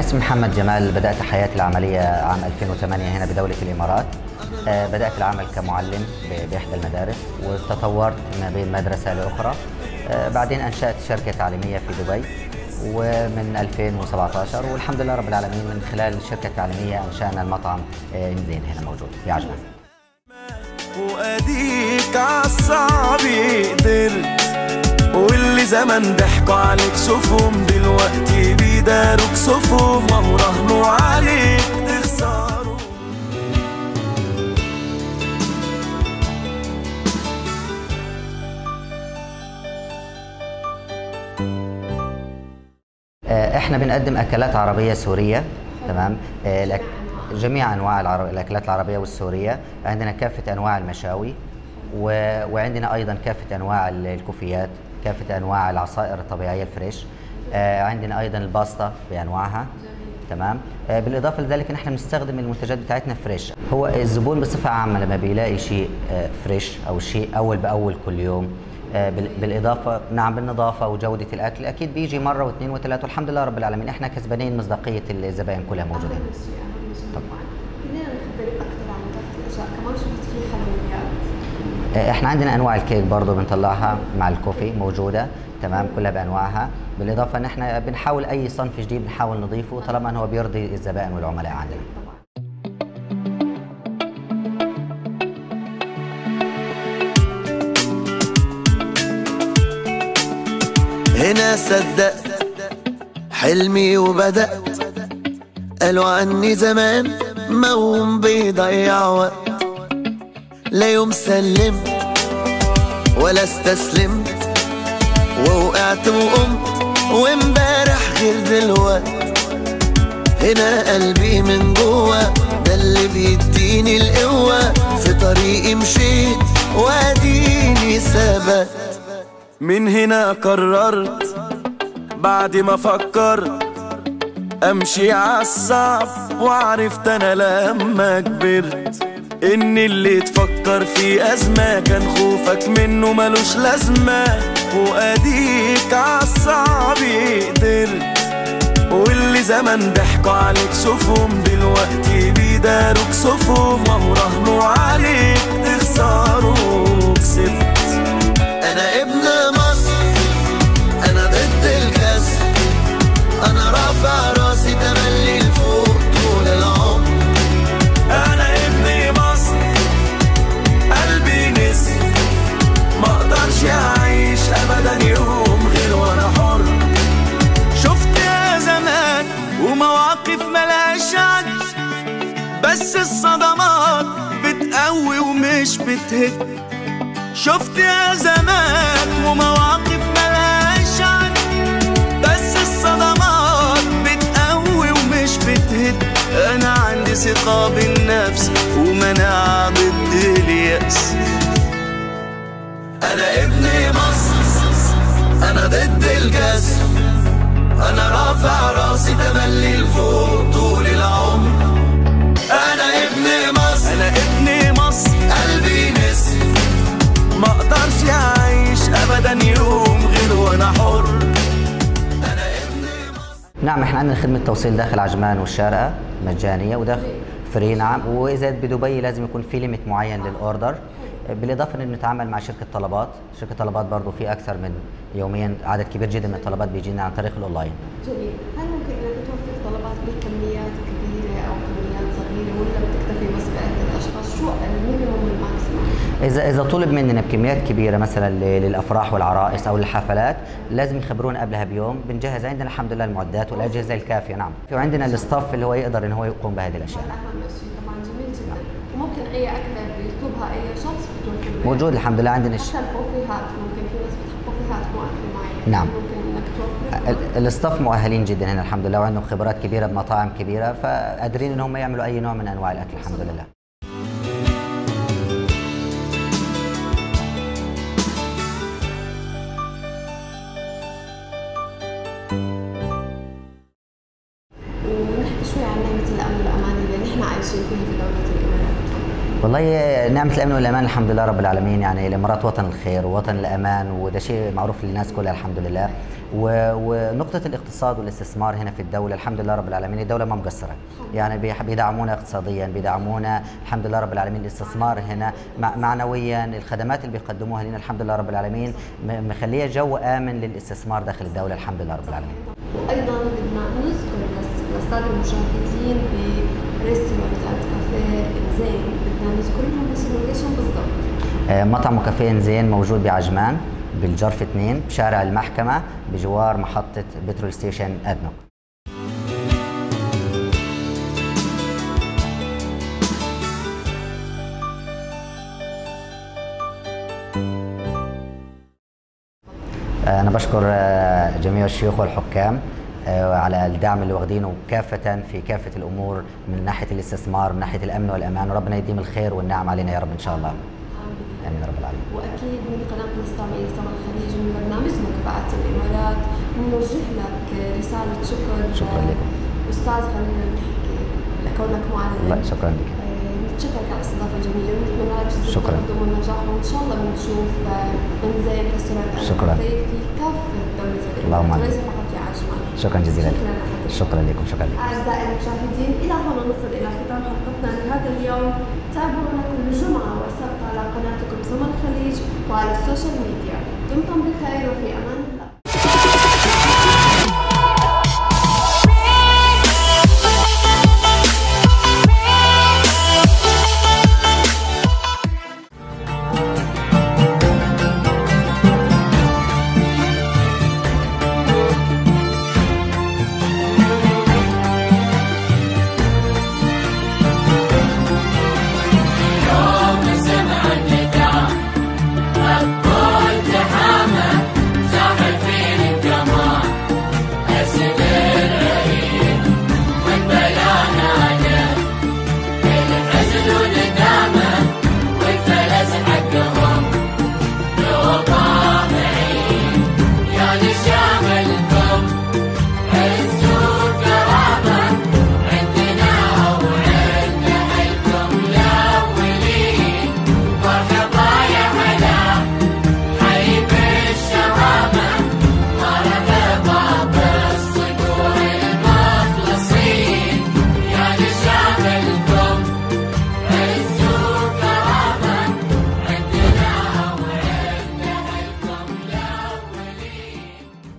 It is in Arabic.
اسمي محمد جمال. بدأت حياتي العملية عام 2008 هنا بدولة الإمارات. بدأت العمل كمعلم بإحدى المدارس، وتطورت ما بين مدرسة لأخرى. بعدين أنشأت شركة تعليمية في دبي، ومن 2017 والحمد لله رب العالمين من خلال الشركة التعليمية أنشأنا المطعم إنزين هنا موجود في عجمان. وأديك عالصعب قدرت، واللي زمان ضحكوا عليك شوفهم دلوقتي بيداروك صفهم، وهو راهنوا عليك تخسروا. احنا بنقدم اكلات عربيه سوريه. تمام. جميع انواع الاكلات العربيه والسوريه. عندنا كافه انواع المشاوي، وعندنا ايضا كافه انواع الكوفيات، كافه انواع العصائر الطبيعيه الفريش. عندنا ايضا الباستا بانواعها. تمام. بالاضافه لذلك نحن بنستخدم المنتجات بتاعتنا فريش. هو الزبون بصفه عامه لما بيلاقي شيء فريش او شيء اول باول كل يوم، بالاضافه نعم بالنظافه وجوده الاكل، اكيد بيجي مره واثنين وثلاثه والحمد لله رب العالمين. احنا كسبانين مصداقيه الزبائن كلها موجودين. طبعا. خلينا نخبر اكثر عن كافه الاشياء، كمان شفت في حلويات. احنا عندنا انواع الكيك برضه بنطلعها مع الكوفي موجوده. تمام. كلها بانواعها. بالاضافه ان احنا بنحاول اي صنف جديد بنحاول نضيفه طالما انه هو بيرضي الزبائن والعملاء عندنا. هنا صدقت حلمي وبدأت، قالوا عني زمان موهوم بيضيع وقت، لا يوم سلمت ولا استسلمت، ووقعت وقمت وامبارح غير دلوقت. هنا قلبي من جوا ده اللي بيديني القوة، في طريقي مشيت واديني ثبت. من هنا قررت بعد ما فكرت امشي عالصعب، وعرفت انا لما كبرت ان اللي تفكر في ازمه كان خوفك منه ملوش لازمه. واديك عالصعب قدرت، واللي زمان ضحكوا عليك شوفهم دلوقتي بيداروك صفهم، وهو راهنوا عليك تخسروا كسبت. انا ابن مصر، انا ضد الكسر، انا رافع راسي تملي لفوق طول العمر. انا ابن مصر قلبي نسر، ما اقدرش اعيش ابدا يوم غير وانا حر. شفت يا زمان ومواقف ملهاش عد، بس الصدمات بتقوي ومش بتهد. شفت يا زمان ومواقف ملهاش عد، بس الصدمات بتقوي ومش بتهد. انا عندي ثقة بالنفس ومناعة ضد اليأس. انا ابن مصر، انا ضد الكسر، انا رافع راسي تملي لفوق طول العمر. انا ابن مصر، انا ابن مصر قلبي نسر، ما اقدرش اعيش ابدا يوم غير وانا حر. انا ابن مصر. نعم احنا عندنا خدمه توصيل داخل عجمان والشارقه مجانيه وداخل فري. نعم. واذا بدبي لازم يكون في ليميت معين للاوردر. بالاضافه ان بنتعامل مع شركه طلبات. شركه طلبات برضه في اكثر من يوميا عدد كبير جدا من الطلبات بيجينا عن طريق الاونلاين. جميل. هل ممكن انك توفر طلبات بكميات كبيره او كميات صغيره، ولا بتكتفي بس بعدة الاشخاص؟ شو المينيموم والماكسيموم؟ اذا طلب مننا بكميات كبيره مثلا للافراح والعرائس او للحفلات لازم يخبرونا قبلها بيوم. بنجهز عندنا الحمد لله المعدات والاجهزه الكافيه. نعم. وعندنا الستاف اللي هو يقدر ان هو يقوم بهذه الاشياء. اهم شيء طبعا. جميل جدا. وممكن اي اكله بيطلبها اي شخص بتوفر موجود الحمد لله عندنا. حتى الكوفيهات ممكن في ناس بتحب كوفيهات مو اكل معين. نعم. ممكن انك توفر. الستاف مؤهلين جدا هنا الحمد لله، وعندهم خبرات كبيره بمطاعم كبيره، فقادرين ان هم يعملوا اي نوع من انواع الاكل الحمد لله. ونحكي شوي عن نعمة الأمن والأمان اللي نحن عايشين فيها في دولة الإمارات. والله نعمة الأمن والأمان الحمد لله رب العالمين، يعني الإمارات وطن الخير ووطن الأمان، وده شيء معروف للناس كلها الحمد لله. ونقطة الاقتصاد والاستثمار هنا في الدولة الحمد لله رب العالمين، الدولة ما مقصرة، يعني بيدعمونا اقتصاديا، بيدعمونا الحمد لله رب العالمين. الاستثمار هنا معنويا، الخدمات اللي بيقدموها لنا الحمد لله رب العالمين مخليه جو آمن للاستثمار داخل الدولة الحمد لله رب العالمين. وأيضا بدنا نذكر للسادة المشاهدين بريستورانت أند كافيه إنزين، بدنا نذكر لهم بس اللوكيشن بالضبط. مطعم وكافيه إنزين موجود بعجمان بالجرف 2 بشارع المحكمة بجوار محطة بترول ستيشن أدنوك. أنا بشكر جميع الشيوخ والحكام على الدعم اللي واخدينه كافة في كافة الأمور، من ناحية الاستثمار، من ناحية الأمن والأمان، وربنا يديم الخير والنعم علينا يا رب إن شاء الله. آمين يا رب العالمين. وأكيد من قناتنا السامية سما الخليج من برنامجنا كفاءة الإمارات بنوجه لك رسالة شكر. شكرا لكم أستاذ، خلينا نحكي لكونك معلم. الله شكرا لك. نتشكرك على الاستضافة الجميلة ونتمنى لك جزيل التقدم والنجاح، وإن شاء الله بنشوف إنزين ريستورانت شكرا في كافة دولة اللهم الإمارات وليس فقط في عجمان. شكرا جزيلا. شكرا لكم. شكرا لكم. أعزائي المشاهدين، إلى هنا نصل إلى ختام حلقتنا لهذا اليوم. تابعونا كل جمعة وسبت على قناتكم سما الخليج وعلى السوشيال ميديا. دمتم بخير وفي أمان.